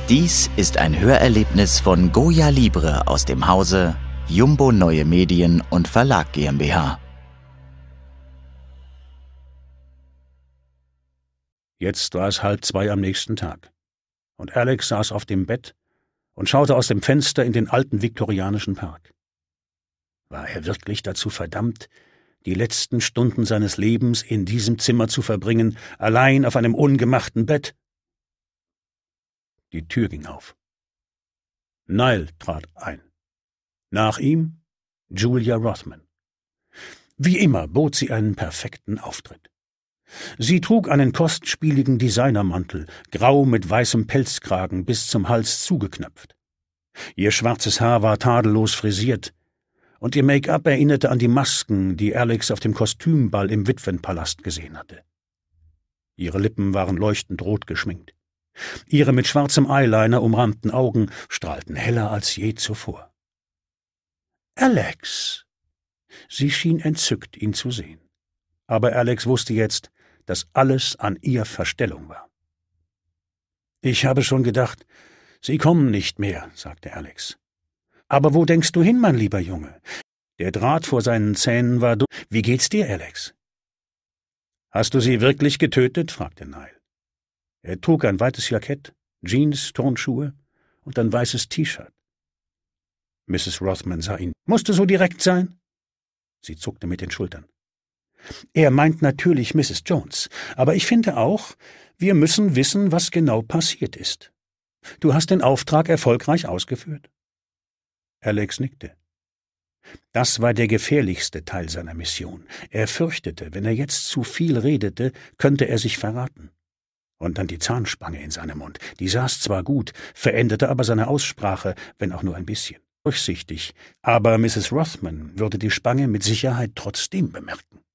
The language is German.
Dies ist ein Hörerlebnis von Goya Libre aus dem Hause Jumbo Neue Medien und Verlag GmbH. Jetzt war es 1:30 am nächsten Tag, und Alex saß auf dem Bett und schaute aus dem Fenster in den alten viktorianischen Park. War er wirklich dazu verdammt, die letzten Stunden seines Lebens in diesem Zimmer zu verbringen, allein auf einem ungemachten Bett? Die Tür ging auf. Niall trat ein. Nach ihm Julia Rothman. Wie immer bot sie einen perfekten Auftritt. Sie trug einen kostspieligen Designermantel, grau mit weißem Pelzkragen bis zum Hals zugeknöpft. Ihr schwarzes Haar war tadellos frisiert, und ihr Make-up erinnerte an die Masken, die Alex auf dem Kostümball im Witwenpalast gesehen hatte. Ihre Lippen waren leuchtend rot geschminkt. Ihre mit schwarzem Eyeliner umrahmten Augen strahlten heller als je zuvor. »Alex!« Sie schien entzückt, ihn zu sehen. Aber Alex wusste jetzt, dass alles an ihr Verstellung war. »Ich habe schon gedacht, Sie kommen nicht mehr«, sagte Alex. »Aber wo denkst du hin, mein lieber Junge?« Der Draht vor seinen Zähnen war durch. »Wie geht's dir, Alex?« »Hast du sie wirklich getötet?« fragte Niall. Er trug ein weites Jackett, Jeans, Turnschuhe und ein weißes T-Shirt. Mrs. Rothman sah ihn. »Musste so direkt sein?« Sie zuckte mit den Schultern. »Er meint natürlich Mrs. Jones, aber ich finde auch, wir müssen wissen, was genau passiert ist. Du hast den Auftrag erfolgreich ausgeführt?« Alex nickte. Das war der gefährlichste Teil seiner Mission. Er fürchtete, wenn er jetzt zu viel redete, könnte er sich verraten. Und dann die Zahnspange in seinem Mund. Die saß zwar gut, veränderte aber seine Aussprache, wenn auch nur ein bisschen. Durchsichtig, aber Mrs. Rothman würde die Spange mit Sicherheit trotzdem bemerken.